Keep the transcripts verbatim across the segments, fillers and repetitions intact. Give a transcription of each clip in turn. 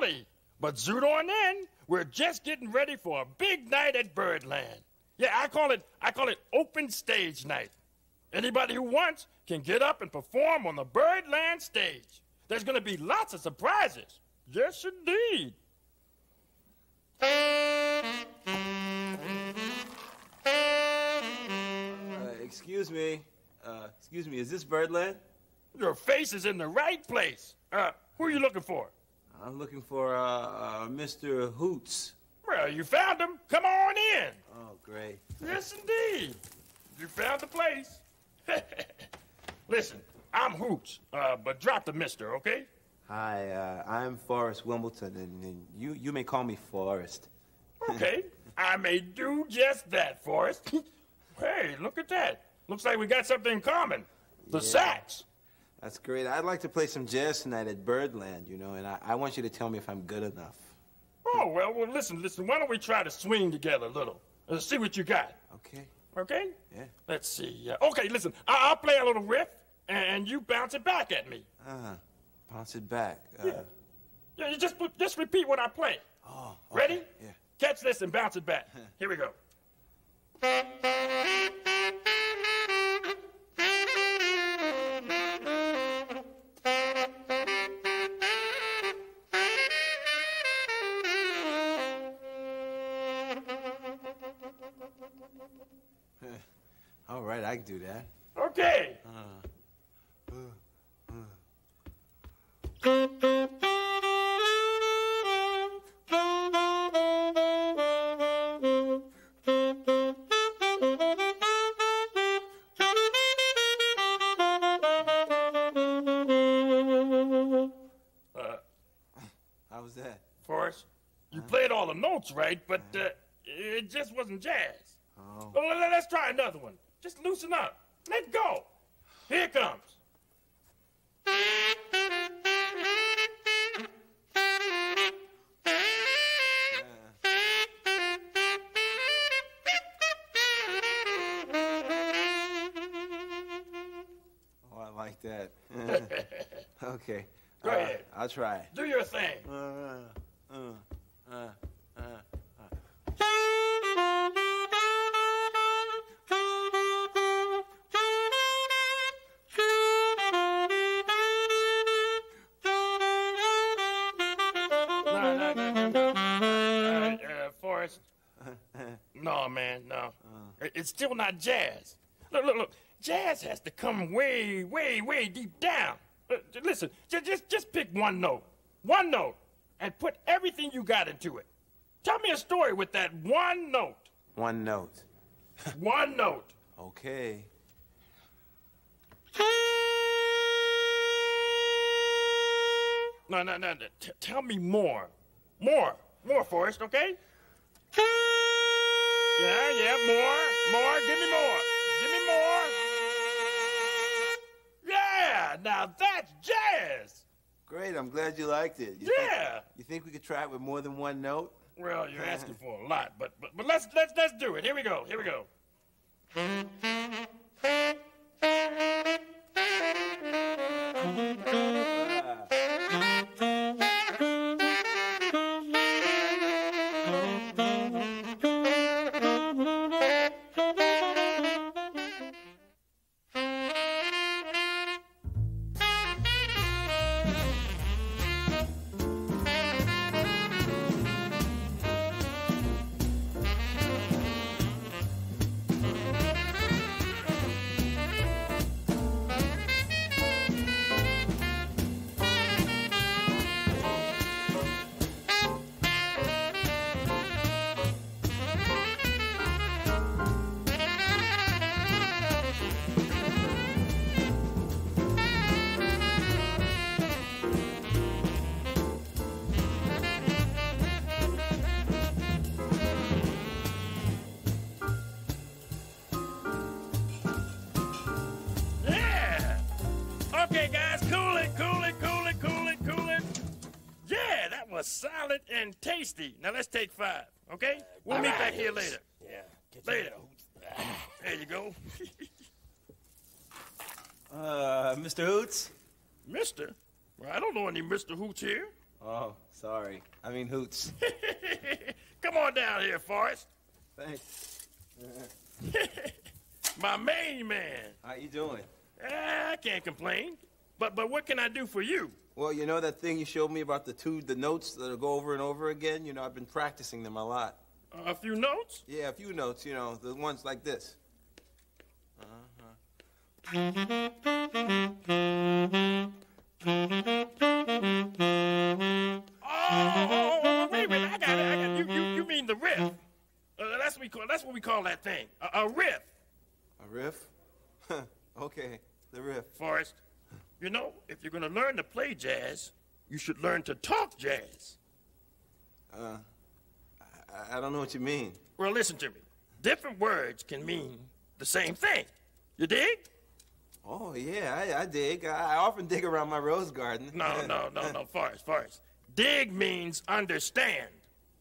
early. But zoot on in. We're just getting ready for a big night at Birdland. Yeah, I call it I call it open stage night. Anybody who wants can get up and perform on the Birdland stage. There's going to be lots of surprises. Yes, indeed. Uh, excuse me. Uh, excuse me, is this Birdland? Your face is in the right place. Uh, who are you looking for? I'm looking for, uh, uh, Mister Hoots. Well, you found him. Come on in. Oh, great. Yes, indeed. You found the place. Listen, I'm Hoots, uh, but drop the mister, okay? Hi, uh, I'm Forrest Wimbledon, and, and you, you may call me Forrest. Okay, I may do just that, Forrest. Hey, look at that. Looks like we got something in common. The Yeah. sax. That's great. I'd like to play some jazz tonight at Birdland, you know, and I, I want you to tell me if I'm good enough. Oh, well, well, listen, listen. Why don't we try to swing together a little? Let's see what you got. Okay. Okay? Yeah. Let's see. Uh, okay, listen. I I'll play a little riff, and you bounce it back at me. Uh, bounce it back. Uh, Yeah. Yeah, you just just repeat what I play. Oh, okay. Ready? Yeah. Catch this and bounce it back. Here we go. All right, I can do that. Okay. Uh, uh, uh. How was that? Forrest, you played all the notes right, but uh, it just wasn't jazz. Oh. Well, let- let's try another one. Just loosen up. Let go. Here it comes. Oh, I like that. Okay. Go Uh, ahead. I'll try. Do your thing. Uh, uh, uh, uh, uh. No, no, no, no, no. Uh, uh, Forrest. No, man, no. It- It's still not jazz. Look, look, look. Jazz has to come way, way, way deep down. Uh, j- listen, just, just, just pick one note. One note. And put everything you got into it. Tell me a story with that one note. One note. One note. Okay. No, no, no. no. T- tell me more. More. More, Forrest, okay? Yeah, yeah, more. More. Give me more. Give me more. Yeah, now that's jazz. Great, I'm glad you liked it. You Yeah. Think, you think we could try it with more than one note? Well, you're asking for a lot, but but, but let's let's let's do it. Here we go. Here we go. Yeah. Okay, guys, cool it, cool it, cool it, cool it, cool it. Yeah, that was solid and tasty. Now let's take five, okay? We'll meet back here later. Yeah. Get Later. There you go. Uh, Mister Hoots? Mister? Well, I don't know any Mister Hoots here. Oh, sorry. I mean Hoots. Come on down here, Forrest. Thanks. My main man. How you doing? Eh, I can't complain. But but what can I do for you? Well, you know that thing you showed me about the two, the notes that'll go over and over again? You know, I've been practicing them a lot. Uh, a few notes? Yeah, a few notes, you know, the ones like this. Uh-huh. Oh, wait a minute, I got it, I got it. You, you, you mean the riff. Uh, that's, what we call, that's what we call that thing, a, a riff. A riff? Okay, the riff. Forrest, you know, if you're gonna learn to play jazz, you should learn to talk jazz. Uh, I, I don't know what you mean. Well, listen to me. Different words can mean the same thing. You dig? Oh, yeah, I, I dig. I, I often dig around my rose garden. No, no, no, no, Forrest, Forrest. Dig means understand.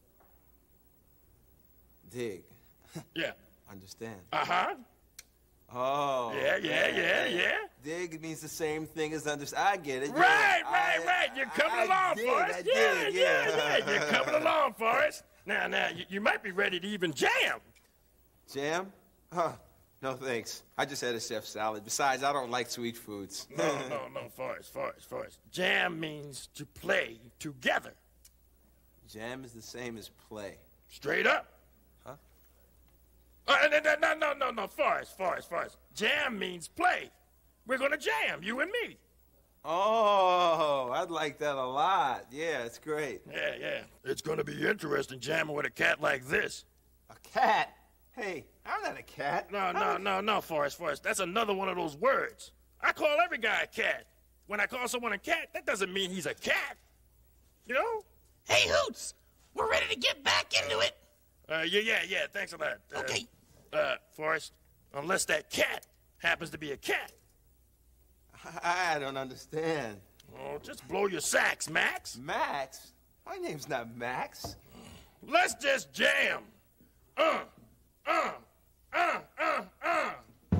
Dig. Yeah. Understand. Uh-huh. Oh. Yeah, yeah, yeah, yeah. Dig means the same thing as understand. I get it. Right, yeah. right, I, right. You're coming I, I along, dig, Forrest. I yeah, dig, yeah, yeah, yeah. You're coming along, Forrest. Now, now, you, you might be ready to even jam. Jam? Huh. No, thanks. I just had a chef salad. Besides, I don't like sweet foods. No, no, no, Forrest, Forrest, Forrest. Jam means to play together. Jam is the same as play. Straight up. Huh? Uh, no, no, no, no, no, no, Forrest, Forrest, Forrest. Jam means play. We're gonna jam, you and me. Oh, I'd like that a lot. Yeah, it's great. Yeah, yeah. It's gonna be interesting jamming with a cat like this. A cat? Hey, I'm not a cat. No, no, no, no, Forrest, Forrest. That's another one of those words. I call every guy a cat. When I call someone a cat, that doesn't mean he's a cat. You know? Hey, Hoots, we're ready to get back into it. Uh, yeah, yeah, yeah, thanks a lot. Uh, Okay. Uh, Forrest, unless that cat happens to be a cat. I, I don't understand. Oh, just blow your sax, Max. Max? My name's not Max. Let's just jam. Uh, uh, uh, uh, uh.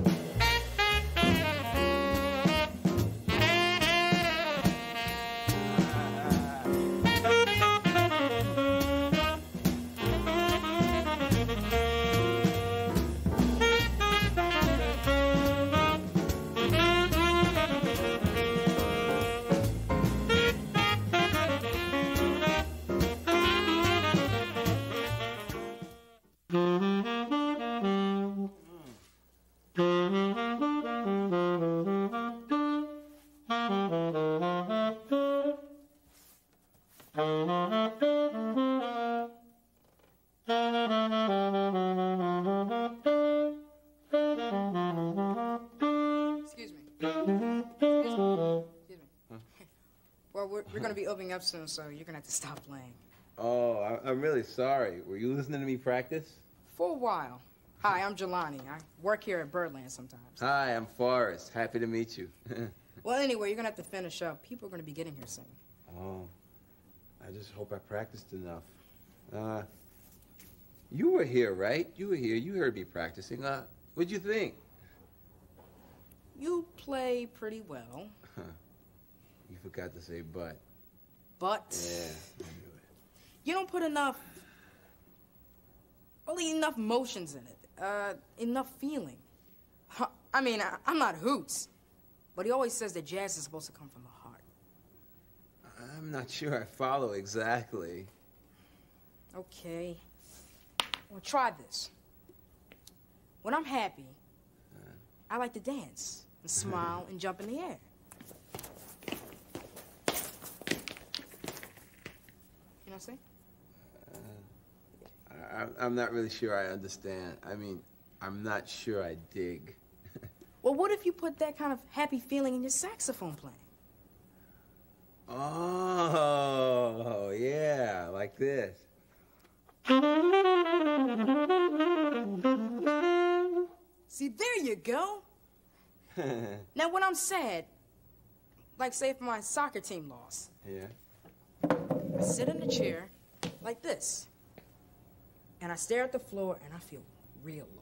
Excuse me. Excuse me. Excuse me. Well, we're, we're going to be opening up soon, so you're going to have to stop playing. Oh, I, I'm really sorry. Were you listening to me practice? For a while. Hi, I'm Jelani. I work here at Birdland sometimes. Hi, I'm Forrest. Happy to meet you. Well, anyway, you're going to have to finish up. People are going to be getting here soon. Oh, I just hope I practiced enough. Uh, you were here, right? You were here. You heard me practicing. Uh, what'd you think? You play pretty well. You forgot to say but. But Yeah, I knew it. you don't put enough, really enough emotions in it. Uh, enough feeling. Huh, I mean, I, I'm not Hoots, but he always says that jazz is supposed to come from the heart. I'm not sure I follow exactly. Okay. Well, try this. When I'm happy, I like to dance and smile and jump in the air. You know what I'm saying? I, I'm not really sure I understand. I mean, I'm not sure I dig. Well, what if you put that kind of happy feeling in your saxophone playing? Oh, yeah, like this. See, there you go. Now, when I'm sad, like say if my soccer team lost, Yeah. I sit in a chair like this, and I stare at the floor, and I feel real low.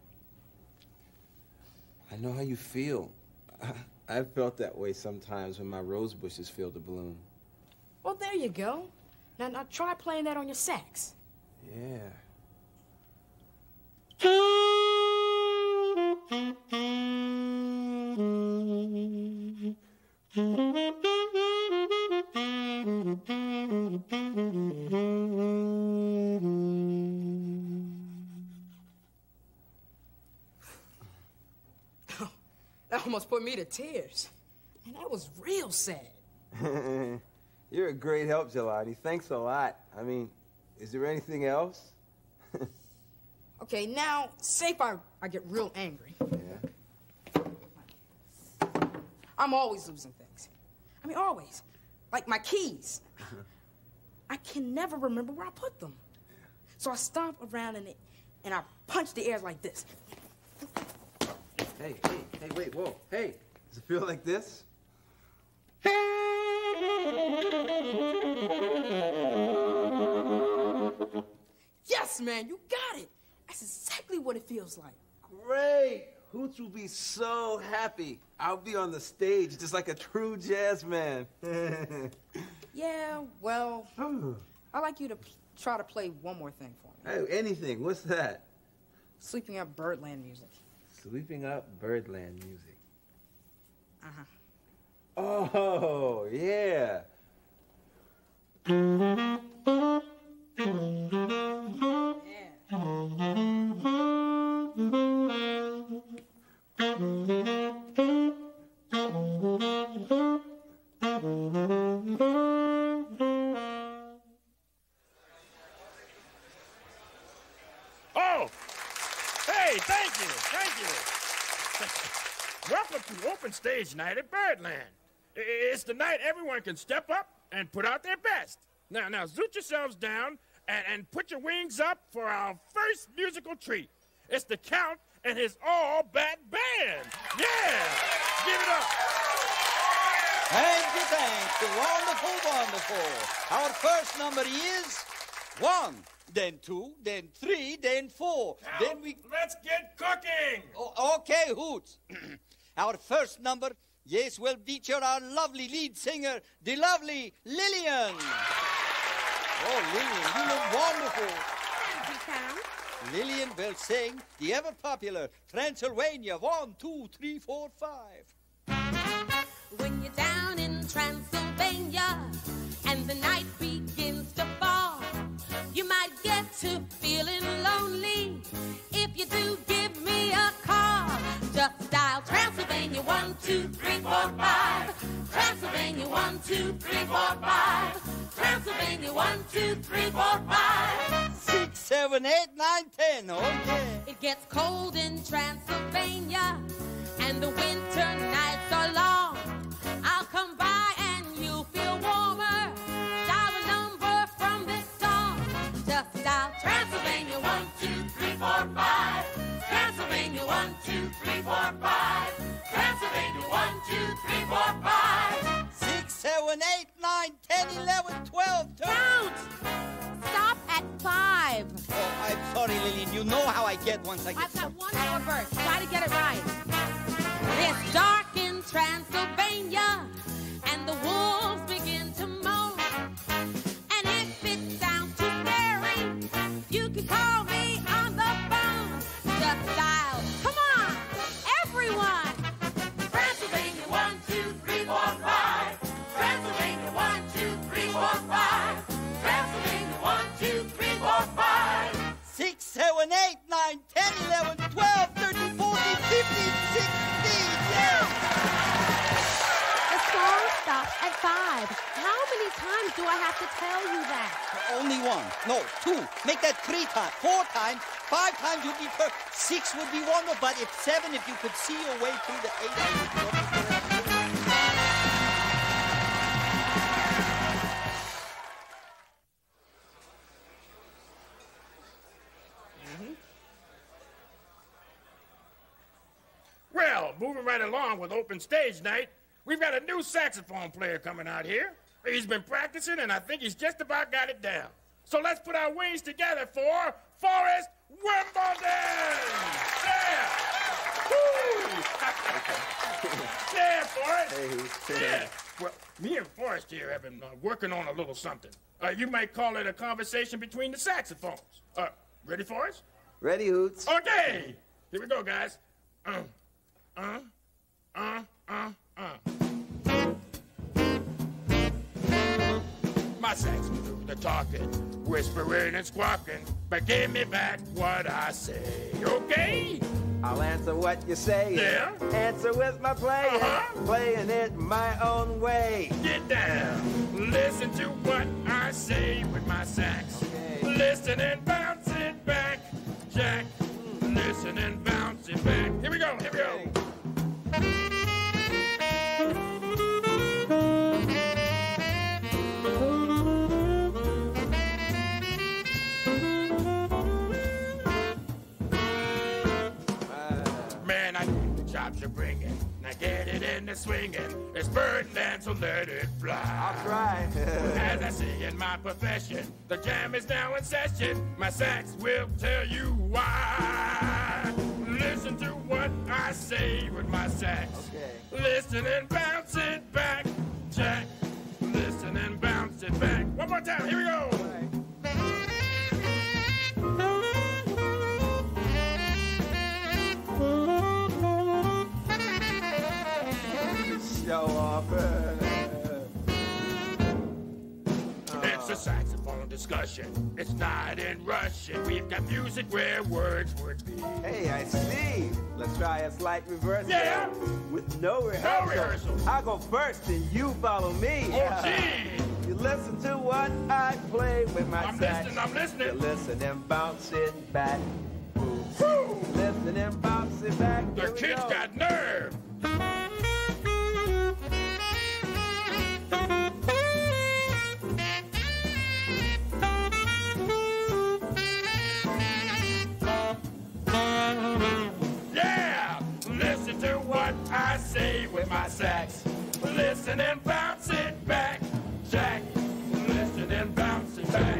I know how you feel. I, I've felt that way sometimes when my rose bushes fail to bloom. Well, there you go. Now, now try playing that on your sax. Yeah. That almost put me to tears. And that was real sad. You're a great help, Jelani. Thanks a lot. I mean, is there anything else? Okay, now, say if I, I get real angry. Yeah. I'm always losing things. I mean, always. Like my keys. I can never remember where I put them. So I stomp around in it, and I punch the air like this. Hey, hey, hey, wait, whoa, hey. Does it feel like this? Yes, man, you got it. That's exactly what it feels like. Great. Hoots will be so happy. I'll be on the stage just like a true jazz man. Yeah, well, I'd like you to p- try to play one more thing for me. Hey, anything. What's that? Sweeping up Birdland music. Sweeping up Birdland music. Uh-huh. Oh, yeah. Oh! Hey, thank you, thank you. Welcome to Open Stage Night at Birdland. I- It's the night everyone can step up and put out their best. Now, now, zoot yourselves down and, and put your wings up for our first musical treat. It's the Count and his all-bat band. Yeah! Give it up. Thank you, thank you. Wonderful, wonderful. Our first number is one, then two, then three, then four. Now, then we... let's get cooking. Oh, okay, Hoots. Our first number, yes, will feature our lovely lead singer, the lovely Lillian. Oh, Lillian, you look wonderful. Thank you, Count. Lillian will sing the ever-popular Transylvania. One, two, three, four, five. When you're down in Transylvania and the night begins to fall, you might get to feeling lonely. If you do, give me a call. Just dial Transylvania one, two, three, four, five. Transylvania one, two, three, four, five. Transylvania one, two, three, four, five. Six, seven, eight, nine, ten. Okay. It gets cold in Transylvania and the winter nights are long. I'll come by and you'll feel warmer. Dial a number from this song. Just dial Transylvania one, two, three, four, five. Transylvania one, two, three, four, five. Transylvania one, two, three, four, five. Six, seven, eight, nine, ten, eleven, twelve. Count! Stop at five. Oh, I'm sorry, Lillian. You know how I get once I get... I've got one more verse. Try to get it right. It's dark in Transylvania, and the wolves begin to moan. And if it sounds too scary, you can call me on the phone. Just dial. Come on, everyone. Transylvania one, two, three, four, five. Transylvania one, two, three, four, five. Transylvania one, two, three, four, five. Six, seven, eight, nine, ten, eleven, twelve, thirteen, fourteen, fifteen, sixteen. Yeah! The song stops at five. How many times do I have to tell you that? Only one. No, two. Make that three times. Four times. Five times would be perfect. Six would be wonderful. But if seven, if you could see your way through the eight. Well, moving right along with Open Stage Night, we've got a new saxophone player coming out here. He's been practicing, and I think he's just about got it down. So let's put our wings together for Forrest Wimbledon! Yeah! Woo! Yeah, Forrest. Hey. Yeah. Well, me and Forrest here have been uh, working on a little something. Uh, you might call it a conversation between the saxophones. Uh, ready, Forrest? Ready, Hoots? Okay. Here we go, guys. Uh, uh, uh, uh, uh. My sax will do the talking, whispering and squawking, but give me back what I say, okay? I'll answer what you say. Yeah? Answer with my playing. Uh-huh. Playing it my own way. Get down. Listen to what I say with my sax. Okay. Listen and bounce it back, Jack. Listen and bounce it back. Here we go, here we go. Man, I think the chops you're bringing. Now get it in the swinging. It's Birdland, so let it fly. I'll try. As I see in my profession, the jam is now in session. My sax will tell you why. Listen to what I say with my sax. Okay. Listen and bounce it back, Jack. Listen and bounce it back. One more time. Here we go. Show off. It's a saxophone discussion. It's not in Russian. We've got music where words would be. Hey, I see. Let's try a slight reversal. Yeah. With no rehearsal. No rehearsal. I'll go first and you follow me. Oh, gee. You listen to what I play with my I'm sax. listening, I'm listening. You listen and bounce it back. Woo. Listen and bounce it back. The Here we kid's go. got nerve. Yeah! Listen to what I say with my sax. Listen and bounce it back, Jack. Listen and bounce it back.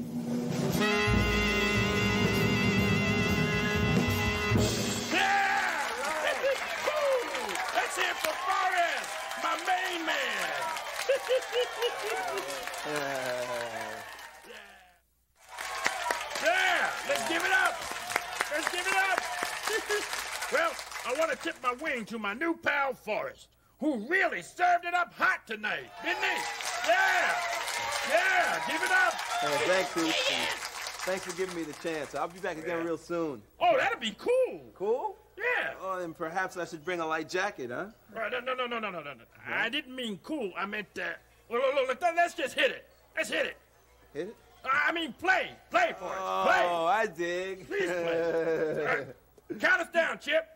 Yeah! Woo! Let's hear for Forrest, my main man. Yeah, let's give it up. Let's give it up. Well, I want to tip my wing to my new pal Forrest, who really served it up hot tonight, didn't he? Yeah. Yeah, give it up. Oh, thanks, Hoots. Thanks for giving me the chance. I'll be back again Yeah. real soon. Oh, that'd be cool. Cool? Yeah. Oh, then perhaps I should bring a light jacket, huh? Right, no, no, no, no, no, no, no. I didn't mean cool. I meant, uh, look, look, look, let's just hit it. Let's hit it. Hit it? I mean, play. Play for us. Play. Oh, I dig. Please play. All right. Count us down, Chip.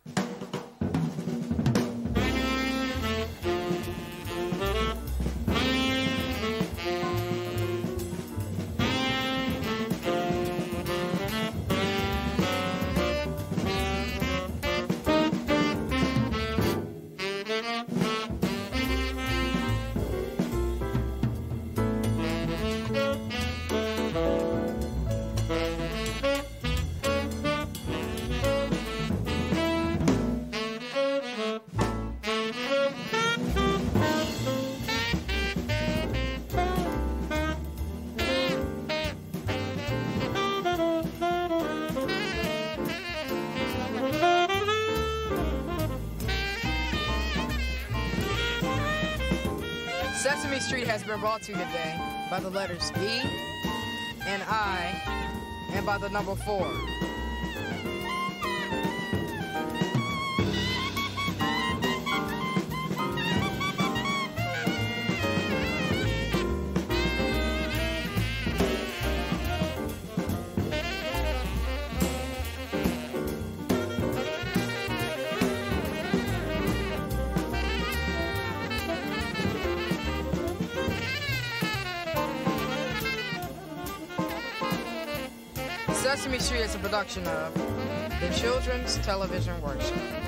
Sesame Street has been brought to you today by the letters E and I and by the number four. Sesame Street is a production of the Children's Television Workshop.